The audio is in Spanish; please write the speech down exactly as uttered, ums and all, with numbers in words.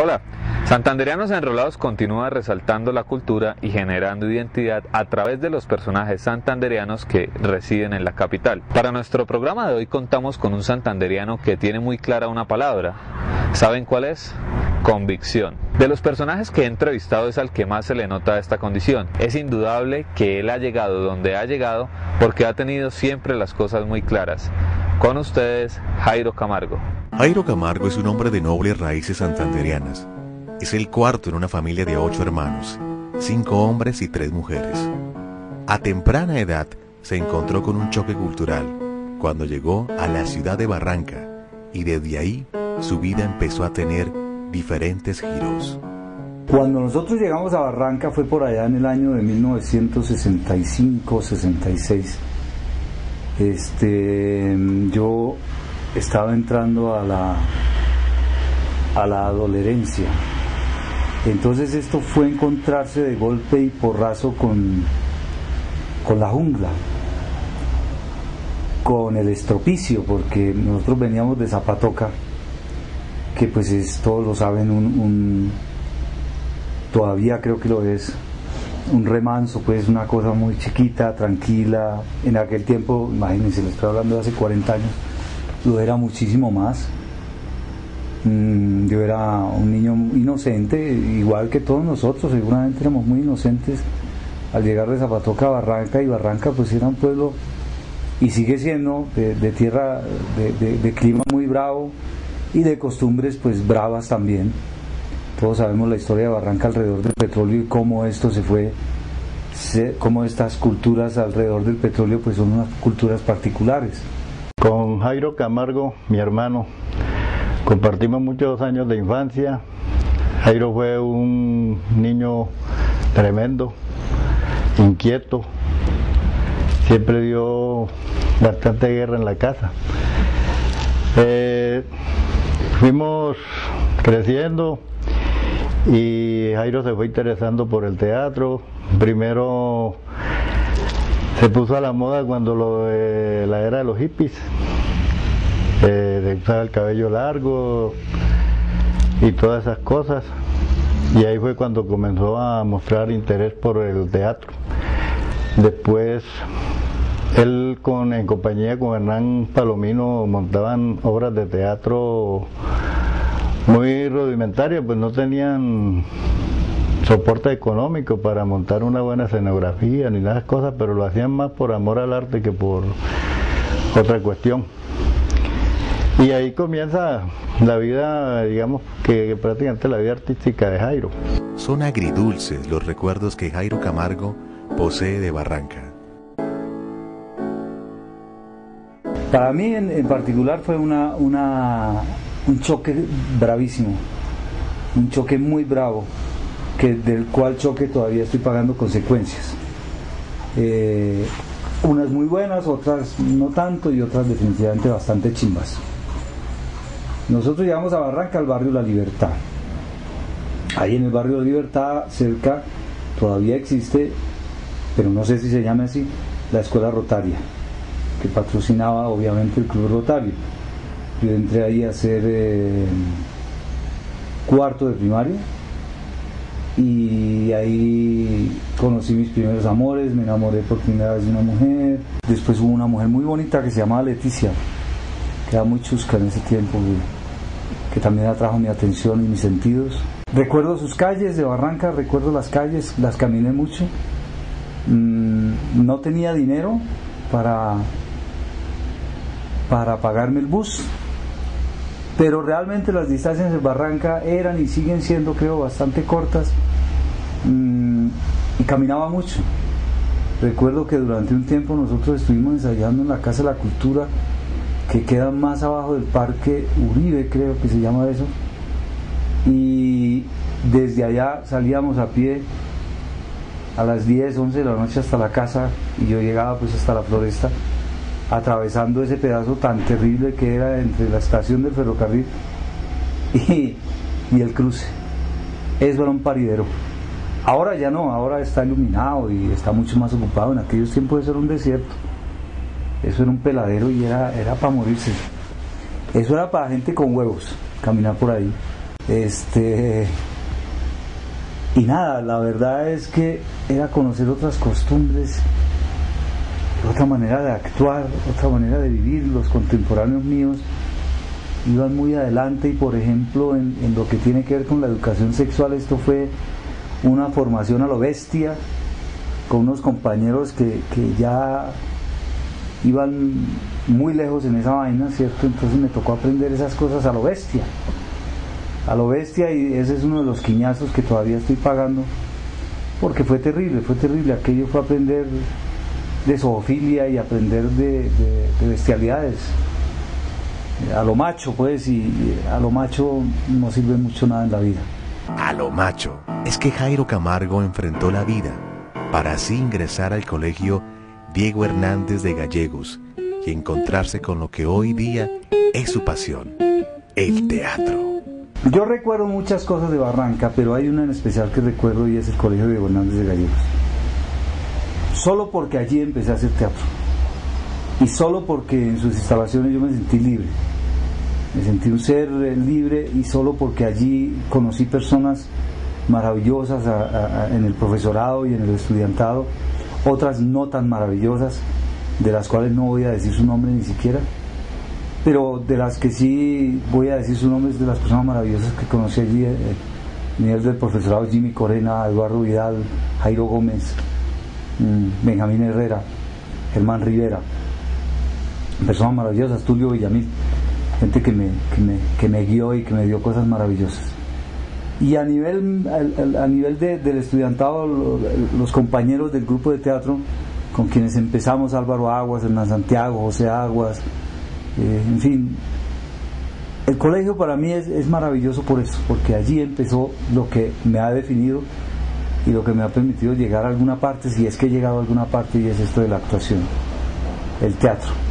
Hola, Santandereanos Enrolados continúa resaltando la cultura y generando identidad a través de los personajes santandereanos que residen en la capital. Para nuestro programa de hoy contamos con un santandereano que tiene muy clara una palabra. ¿Saben cuál es? Convicción. De los personajes que he entrevistado es al que más se le nota esta condición. Es indudable que él ha llegado donde ha llegado porque ha tenido siempre las cosas muy claras. Con ustedes, Jairo Camargo. Jairo Camargo es un hombre de nobles raíces santandereanas. Es el cuarto en una familia de ocho hermanos, cinco hombres y tres mujeres. A temprana edad se encontró con un choque cultural cuando llegó a la ciudad de Barranca y desde ahí su vida empezó a tener diferentes giros. Cuando nosotros llegamos a Barranca fue por allá en el año de mil novecientos sesenta y cinco, sesenta y seis. Este, yo estaba entrando a la a la adolescencia. Entonces esto fue encontrarse de golpe y porrazo con con la jungla, con el estropicio, porque nosotros veníamos de Zapatoca, que pues es, todos lo saben, un, un todavía creo que lo es, un remanso, pues una cosa muy chiquita, tranquila. En aquel tiempo, imagínense, le estoy hablando de hace cuarenta años, lo era muchísimo más. Mm, yo era un niño inocente, igual que todos nosotros, seguramente éramos muy inocentes al llegar de Zapatoca a Barranca, y Barranca pues era un pueblo, y sigue siendo, de, de tierra, de, de, de clima muy bravo, y de costumbres pues bravas también. Todos sabemos la historia de Barranca alrededor del petróleo y cómo esto se fue, se, cómo estas culturas alrededor del petróleo pues son unas culturas particulares. Con Jairo Camargo, mi hermano, compartimos muchos años de infancia. Jairo fue un niño tremendo, inquieto, siempre dio bastante guerra en la casa. Eh, fuimos creciendo y Jairo se fue interesando por el teatro. Primero se puso a la moda cuando lo de la era de los hippies, eh, de usar el cabello largo y todas esas cosas, y ahí fue cuando comenzó a mostrar interés por el teatro. Después él con, en compañía con Hernán Palomino montaban obras de teatro muy rudimentarias, pues no tenían soporte económico para montar una buena escenografía ni nada de esas cosas, pero lo hacían más por amor al arte que por otra cuestión. Y ahí comienza la vida, digamos que prácticamente la vida artística de Jairo. Son agridulces los recuerdos que Jairo Camargo posee de Barranca. Para mí en, en particular fue una, una, un choque bravísimo, un choque muy bravo, que, del cual choque todavía estoy pagando consecuencias. Eh, unas muy buenas, otras no tanto, y otras definitivamente bastante chimbas. Nosotros llegamos a Barranca, al barrio La Libertad. Ahí en el barrio La Libertad, cerca, todavía existe, pero no sé si se llama así, la Escuela Rotaria, que patrocinaba obviamente el Club Rotario. Yo entré ahí a hacer eh, cuarto de primaria, y ahí conocí mis primeros amores, me enamoré por primera vez de una mujer. Después hubo una mujer muy bonita que se llamaba Leticia, que era muy chusca en ese tiempo, que, que también atrajo mi atención y mis sentidos. Recuerdo sus calles de Barranca, recuerdo las calles, las caminé mucho. Mm, no tenía dinero para, para pagarme el bus, pero realmente las distancias en Barranca eran y siguen siendo, creo, bastante cortas, mm, y caminaba mucho. Recuerdo que durante un tiempo nosotros estuvimos ensayando en la Casa de la Cultura, que queda más abajo del Parque Uribe, creo que se llama eso, y desde allá salíamos a pie a las diez, once de la noche hasta la casa, y yo llegaba pues hasta la Floresta, atravesando ese pedazo tan terrible que era entre la estación del ferrocarril y, y el cruce. Eso era un paridero. Ahora ya no, ahora está iluminado y está mucho más ocupado. En aquellos tiempos eso era un desierto, eso era un peladero y era, era para morirse. Eso era para gente con huevos, caminar por ahí. Este, y nada, la verdad es que era conocer otras costumbres, otra manera de actuar, otra manera de vivir. Los contemporáneos míos iban muy adelante y, por ejemplo, en, en lo que tiene que ver con la educación sexual, esto fue una formación a lo bestia, con unos compañeros que, que ya iban muy lejos en esa vaina, ¿cierto? Entonces me tocó aprender esas cosas a lo bestia, a lo bestia, y ese es uno de los quiñazos que todavía estoy pagando, porque fue terrible, fue terrible. Aquello fue aprender de zoofilia y aprender de, de, de bestialidades, a lo macho, pues, y, y a lo macho no sirve mucho nada en la vida. A lo macho es que Jairo Camargo enfrentó la vida para así ingresar al colegio Diego Hernández de Gallegos y encontrarse con lo que hoy día es su pasión, el teatro. Yo recuerdo muchas cosas de Barranca, pero hay una en especial que recuerdo, y es el colegio Diego Hernández de Gallegos. Solo porque allí empecé a hacer teatro, y solo porque en sus instalaciones yo me sentí libre, me sentí un ser libre, y solo porque allí conocí personas maravillosas a, a, a, en el profesorado y en el estudiantado, otras no tan maravillosas, de las cuales no voy a decir su nombre ni siquiera, pero de las que sí voy a decir su nombre es de las personas maravillosas que conocí allí, eh, a nivel del profesorado: Jimmy Corena, Eduardo Vidal, Jairo Gómez, mmm, Benjamín Herrera, Germán Rivera, personas maravillosas, Tulio Villamil, gente que me, que me, que me guió y que me dio cosas maravillosas. Y a nivel, a, a nivel de, del estudiantado, los, los compañeros del grupo de teatro con quienes empezamos: Álvaro Aguas, Hernán Santiago, José Aguas, eh, en fin, el colegio para mí es, es maravilloso por eso, porque allí empezó lo que me ha definido y lo que me ha permitido llegar a alguna parte, si es que he llegado a alguna parte, y es esto de la actuación, el teatro.